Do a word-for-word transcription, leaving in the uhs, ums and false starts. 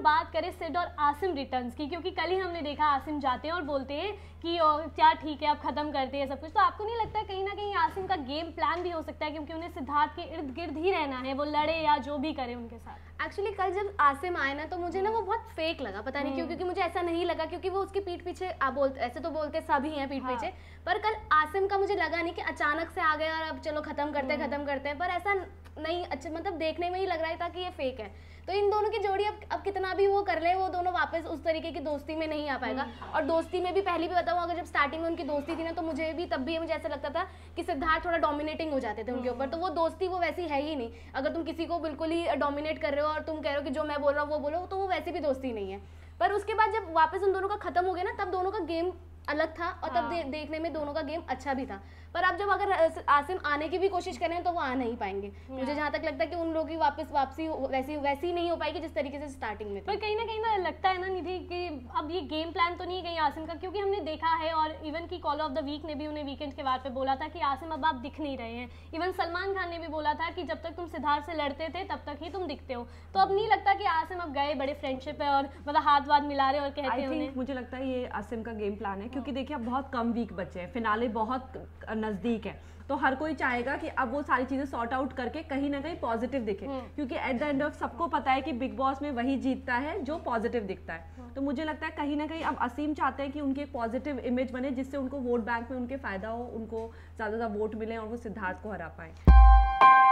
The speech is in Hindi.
बात करें सिड और आसिम रिटर्न्स की, क्योंकि कल ही हमने देखा आसिम जाते हैं और बोलते हैं कि क्या ठीक है अब खत्म करते हैं सब कुछ, तो आपको नहीं लगता कहीं ना कहीं आसिम का गेम प्लान भी हो सकता है, क्योंकि उन्हें सिद्धार्थ के इर्द गिर्द ही रहना है, वो लड़े या जो भी करे उनके साथ। एक्चुअली कल जब आसिम आए ना तो मुझे ना वो बहुत फेक लगा, पता नहीं क्यों, क्योंकि मुझे ऐसा नहीं लगा, क्योंकि वो उसकी पीठ पीछे आप बोलते, ऐसे तो बोलते सभी हैं पीठ हाँ। पीछे, पर कल आसिम का मुझे लगा नहीं कि अचानक से आ गए और अब चलो खत्म करते हैं खत्म करते हैं, पर ऐसा नहीं, अच्छा मतलब देखने में ही लग रहा था कि ये फेक है। तो इन दोनों की जोड़ी अब अब कितना भी वो कर ले, वो दोनों वापस उस तरीके की दोस्ती में नहीं आ पाएगा। और दोस्ती में भी पहले भी बताऊँ, अगर जब स्टार्टिंग में उनकी दोस्ती थी ना तो मुझे भी तब भी मुझे ऐसा लगता था कि सिद्धार्थ थोड़ा डोमिनेटिंग हो जाते थे उनके ऊपर, तो वो दोस्ती वो वैसी है ही नहीं। अगर तुम किसी को बिल्कुल ही डोमिनेट कर रहे हो और तुम कह रहे हो कि जो मैं बोल रहा हूँ वो बोलो, तो वो वैसी भी दोस्ती नहीं है। पर उसके बाद जब वापस उन दोनों का खत्म हो गया ना, तब दोनों का गेम अलग था और तब दे, देखने में दोनों का गेम अच्छा भी था। पर अब जब अगर आसिम आने की भी कोशिश करें तो वो आ नहीं पाएंगे। मुझे जहाँ तक लगता है कि उन लोगों की वापस वापसी वैसी वैसी नहीं हो पाएगी जिस तरीके से स्टार्टिंग में थी। पर कहीं ना कहीं ना लगता है ना निधि कि अब ये गेम प्लान तो नहीं है कहीं आसिम का, क्योंकि हमने देखा है और इवन की कॉल ऑफ द वीक ने भी उन्हें वीकेंड के बाद पे बोला था कि आसिम अब आप दिख नहीं रहे हैं। इवन सलमान खान ने भी बोला था कि जब तक तुम सिद्धार्थ से लड़ते थे तब तक ही तुम दिखते हो। तो अब नहीं लगता कि आसिम अब गए बड़े फ्रेंडशिप है और मतलब हाथ वाथ मिला रहे और कहते हैं। मुझे लगता है ये आसिम का गेम प्लान है, क्योंकि देखिए अब बहुत कम वीक बचे हैं, फिनाले बहुत नजदीक है, तो हर कोई चाहेगा कि अब वो सारी चीजें सॉर्ट आउट करके कहीं ना कहीं पॉजिटिव दिखे, क्योंकि एट द एंड ऑफ सबको पता है कि बिग बॉस में वही जीतता है जो पॉजिटिव दिखता है। तो मुझे लगता है कहीं ना कहीं अब असीम चाहते हैं कि उनकी एक पॉजिटिव इमेज बने, जिससे उनको वोट बैंक में उनके फायदा हो, उनको ज्यादा ज्यादा वोट मिले और वो सिद्धार्थ को हरा पाए।